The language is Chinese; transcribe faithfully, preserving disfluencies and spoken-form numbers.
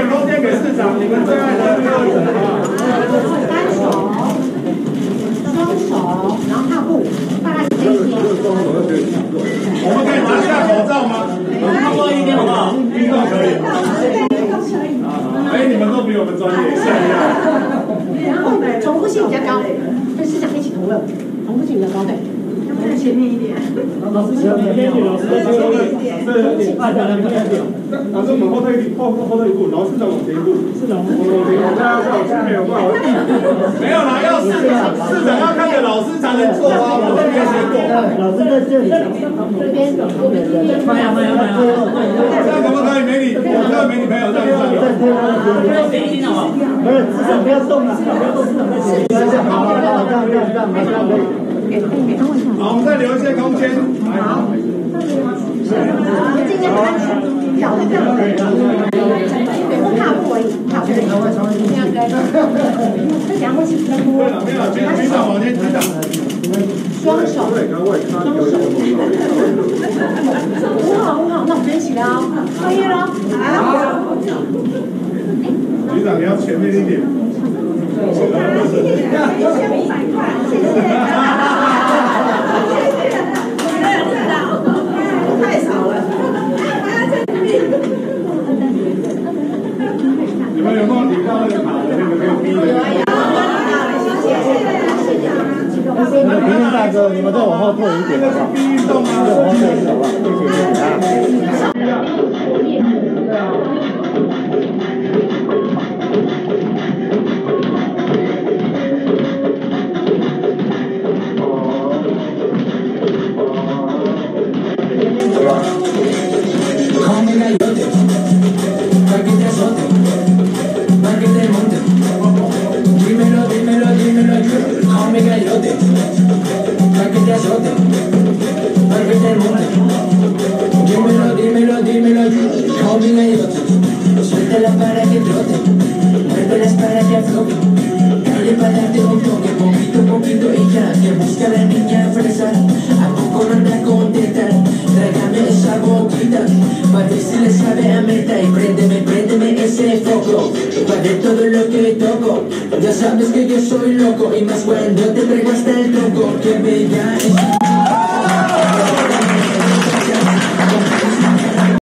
空间给市长，你们最爱的歌者啊。 单手、双手，然后踏步，大概是这一点。 我们可以拿下口罩吗？差不多一点好不好？运动可以。哎，你们都比我们专业，吓一跳。 然后重复性比较高，跟市长一起同乐，重复性比较高，对。在前面一点。 老师前面一点，老师在前面一点。对对对，大家来看一点。 老师，我们后退一后后退一步，然后市长往前一步。 市长， 我我我大家要去没有办法。没有啦，要市长市长要看着老师才能做啊，我这边先过。 老师在这里。 这边，我们这边。 慢呀慢呀慢呀。 这样可不可以？美女，我这个美女朋友这样子。 不要谁听到吗？不是，市长不要动了，市长不要动，市长在这里。好好好，这样这样这样，这样可以。 好，我们再留一些空间。 好。尽量安全，脚这样可以。对，不踏步而已，踏步。这样跟。这两会起比较多。 没有，局局长往前，局长。 双手，双手。很好很好，那我们就一起了，创业喽。好。 局长，你要前面一点。谢谢，谢谢，谢谢一百块，谢谢。太少了，你们有没有领到那个卡的那个六 B 的？有啊有啊，谢谢。 那平平大哥，你们再往后退一点好不好？ 运动啊， 再往后退一点好不好？谢谢啊。 Suéltala para que trote, muévelas para que afloje. Calle para darte un toque, poquito a poquito y ya. Que busca la niña fresa, a poco no anda a contestar. Tráigame esa boquita, para ver si le sabe a meta. Y préndeme, préndeme ese foco, para ver todo lo que toco. Ya sabes que yo soy loco, y más cuando te traigo hasta el tronco. Que bella es.